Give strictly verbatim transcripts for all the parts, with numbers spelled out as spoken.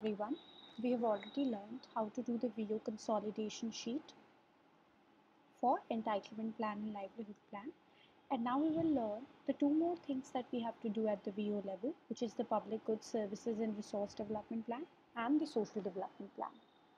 everyone. We have already learned how to do the V O consolidation sheet for entitlement plan and livelihood plan. And now we will learn the two more things that we have to do at the V O level, which is the public goods, services and resource development plan and the social development plan.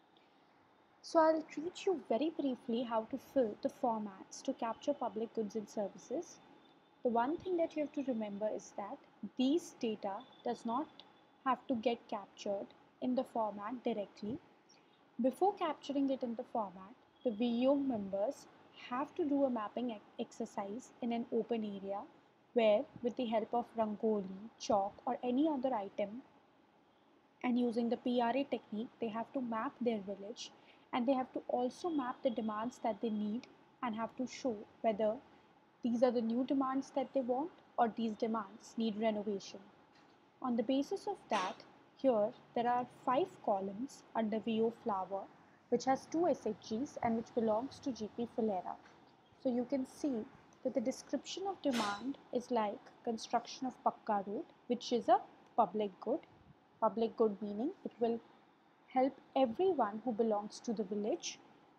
So I'll teach you very briefly how to fill the formats to capture public goods and services. The one thing that you have to remember is that these data does not have to get captured in the format directly. Before capturing it in the format, the V O members have to do a mapping exercise in an open area where, with the help of rangoli, chalk or any other item and using the P R I technique, they have to map their village and they have to also map the demands that they need and have to show whether these are the new demands that they want or these demands need renovation. On the basis of that, here there are five columns under V O flower which has two S H Gs and which belongs to G P Filera. So you can see that the description of demand is like construction of Pakka road, which is a public good. Public good meaning it will help everyone who belongs to the village,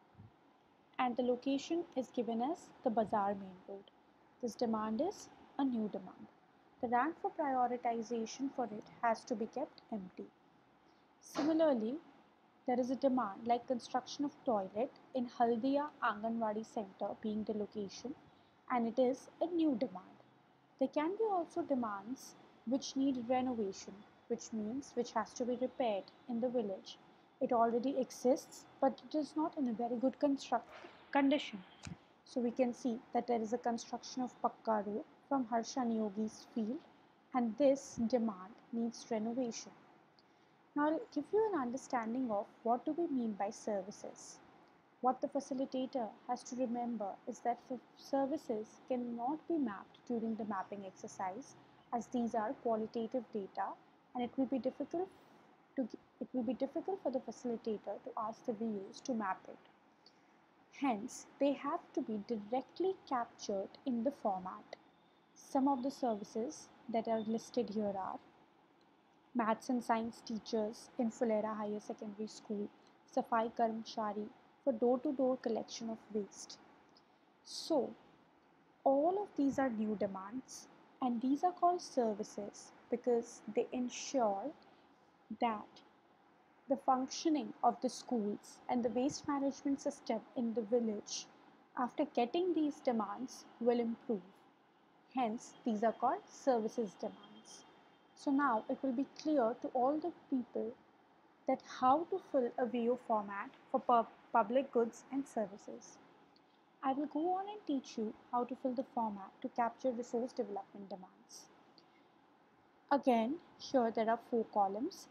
and the location is given as the Bazaar main road. This demand is a new demand. The rank for prioritization for it has to be kept empty. Similarly, there is a demand like construction of toilet in Haldia Anganwadi Center being the location, and it is a new demand. There can be also demands which need renovation, which means which has to be repaired in the village. It already exists, but it is not in a very good construct condition. So we can see that there is a construction of Pakka road from Harshan Yogi's field, and this demand needs renovation. Now I'll give you an understanding of what do we mean by services. What the facilitator has to remember is that services cannot be mapped during the mapping exercise, as these are qualitative data and it will be difficult to it will be difficult for the facilitator to ask the V Os to map it. Hence, they have to be directly captured in the format. Some of the services that are listed here are maths and science teachers in Fulera Higher Secondary School, Safai Karmchari for door-to-door collection of waste. So, all of these are new demands and these are called services because they ensure that the functioning of the schools and the waste management system in the village after getting these demands will improve. Hence, these are called services demands. So now it will be clear to all the people that how to fill a V O format for pub public goods and services. I will go on and teach you how to fill the format to capture resource development demands. Again, here there are four columns.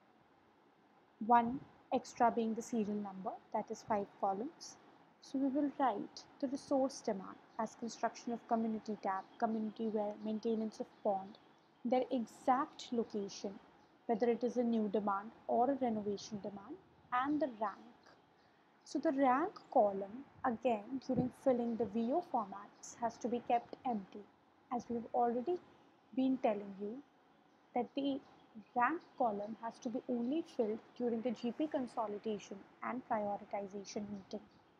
One extra being the serial number, that is five columns. So we will write the resource demand as construction of community tap, community well, maintenance of pond, their exact location, whether it is a new demand or a renovation demand, and the rank. So the rank column, again during filling the V O formats, has to be kept empty, as we've already been telling you that the rank column has to be only filled during the G P consolidation and prioritization meeting.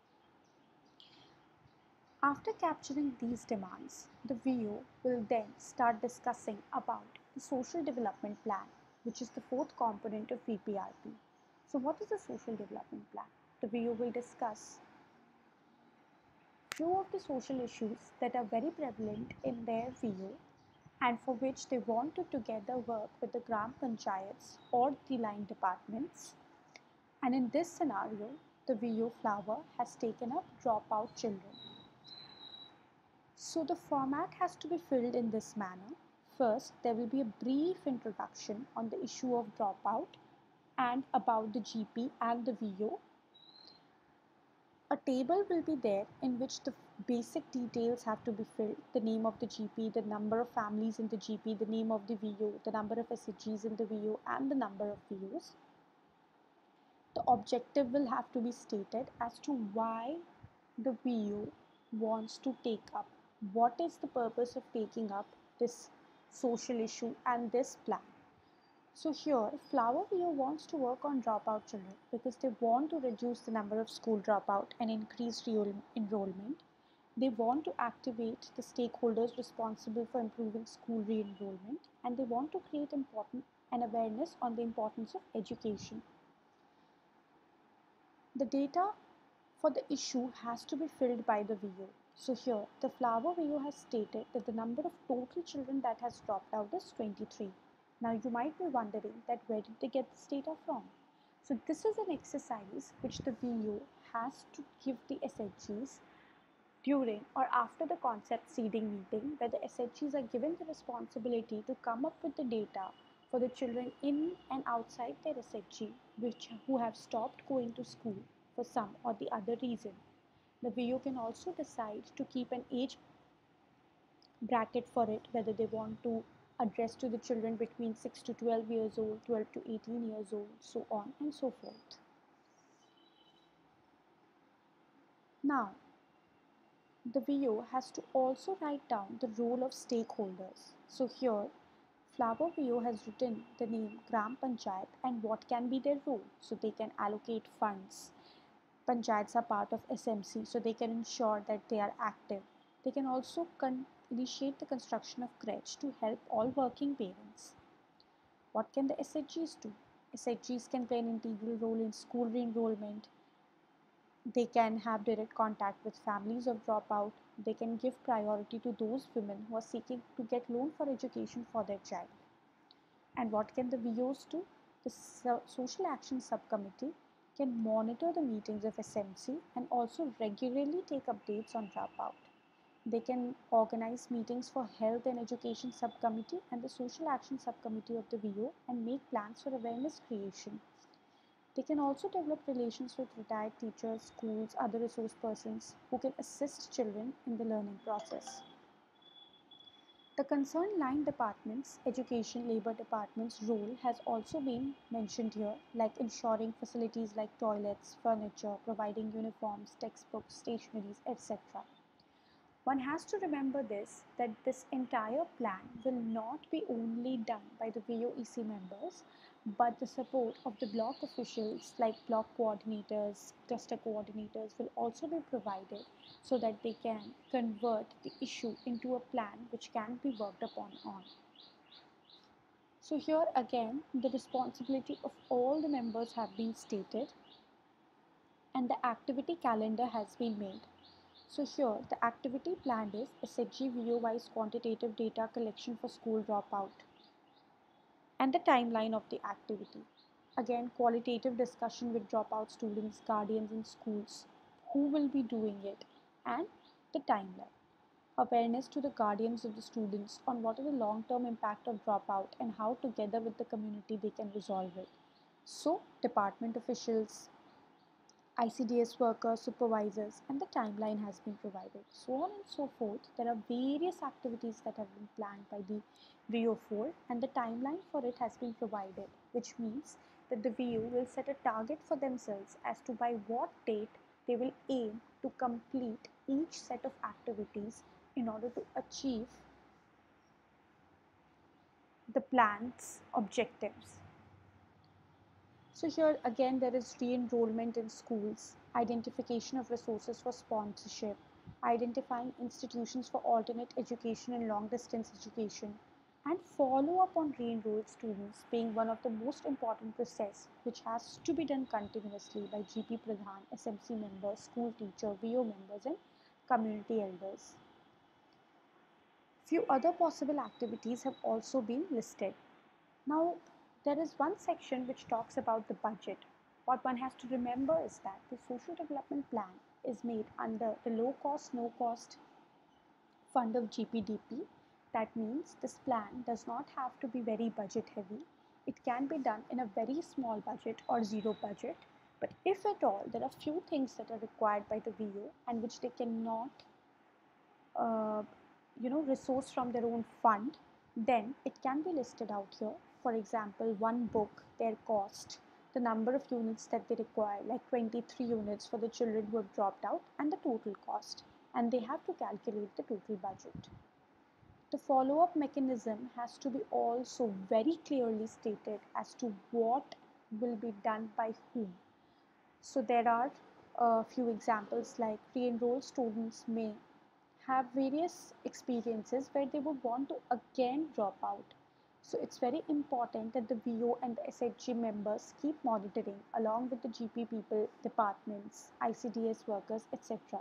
After capturing these demands, the V O will then start discussing about the social development plan, which is the fourth component of V P R P. So what is the social development plan? The V O will discuss few of the social issues that are very prevalent in their V O and for which they want to together work with the Gram Panchayats or the line departments. And in this scenario, the V O flower has taken up dropout children. So the format has to be filled in this manner. First, there will be a brief introduction on the issue of dropout and about the G P and the V O. A table will be there in which the basic details have to be filled: the name of the G P, the number of families in the G P, the name of the V O, the number of S H Gs in the V O, and the number of V Os. The objective will have to be stated as to why the V O wants to take up. What is the purpose of taking up this social issue and this plan? So here, Flower V O wants to work on dropout children because they want to reduce the number of school dropout and increase re-enrollment. They want to activate the stakeholders responsible for improving school re-enrollment, and they want to create important an awareness on the importance of education. The data for the issue has to be filled by the V O. So here, the Flower V O has stated that the number of total children that has dropped out is twenty-three. Now you might be wondering that where did they get this data from? So this is an exercise which the V O has to give the S H Gs during or after the concept seeding meeting, where the S H Gs are given the responsibility to come up with the data for the children in and outside their S H G which who have stopped going to school for some or the other reason. The V O can also decide to keep an age bracket for it, whether they want to address to the children between six to twelve years old, twelve to eighteen years old, so on and so forth. Now, the V O has to also write down the role of stakeholders. So here, Flower V O has written the name Gram Panchayat and what can be their role. So they can allocate funds. Panchayats are part of S M C, so they can ensure that they are active. They can also initiate the construction of crèche to help all working parents. What can the S H Gs do? S H Gs can play an integral role in school re-enrollment. They can have direct contact with families of dropout. They can give priority to those women who are seeking to get loan for education for their child. And what can the V Os do? The Social Action Subcommittee can monitor the meetings of S M C and also regularly take updates on dropout. They can organize meetings for Health and Education Subcommittee and the Social Action Subcommittee of the V O and make plans for awareness creation. They can also develop relations with retired teachers, schools, other resource persons who can assist children in the learning process. The concerned line departments, education, labor departments' role has also been mentioned here, like ensuring facilities like toilets, furniture, providing uniforms, textbooks, stationeries, et cetera. One has to remember this, that this entire plan will not be only done by the V O E C members, but the support of the block officials like block coordinators, cluster coordinators will also be provided so that they can convert the issue into a plan which can be worked upon on. So here again, the responsibility of all the members have been stated and the activity calendar has been made. So here, the activity planned is S H G V O-wise quantitative data collection for school dropout and the timeline of the activity. Again, qualitative discussion with dropout students, guardians and schools, who will be doing it, and the timeline. Awareness to the guardians of the students on what is the long-term impact of dropout and how together with the community they can resolve it. So, department officials, I C D S workers, supervisors, and the timeline has been provided. So on and so forth. There are various activities that have been planned by the V O four and the timeline for it has been provided, which means that the V O will set a target for themselves as to by what date they will aim to complete each set of activities in order to achieve the plan's objectives. So here again there is re-enrollment in schools, identification of resources for sponsorship, identifying institutions for alternate education and long distance education, and follow up on re-enrolled students being one of the most important process which has to be done continuously by G P Pradhan, S M C members, school teacher, V O members and community elders. Few other possible activities have also been listed. Now, there is one section which talks about the budget. What one has to remember is that the social development plan is made under the low cost, no cost fund of G P D P. That means this plan does not have to be very budget heavy. It can be done in a very small budget or zero budget. But if at all, there are few things that are required by the V O and which they cannot uh, you know, resource from their own fund, then it can be listed out here. For example, one book, their cost, the number of units that they require, like twenty-three units for the children who have dropped out, and the total cost. And they have to calculate the total budget. The follow-up mechanism has to be also very clearly stated as to what will be done by whom. So there are a few examples like re-enrolled students may have various experiences where they would want to again drop out. So it's very important that the V O and the S H G members keep monitoring along with the G P people, departments, I C D S workers, et cetera.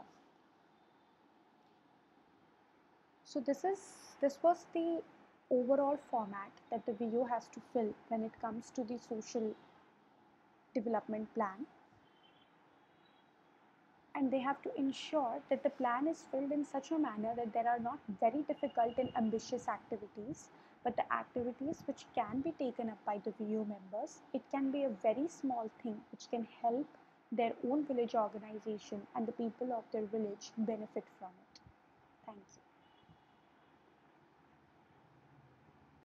So this is this was the overall format that the V O has to fill when it comes to the social development plan, and they have to ensure that the plan is filled in such a manner that there are not very difficult and ambitious activities, but the activities which can be taken up by the V O members. It can be a very small thing which can help their own village organization and the people of their village benefit from it. Thank you.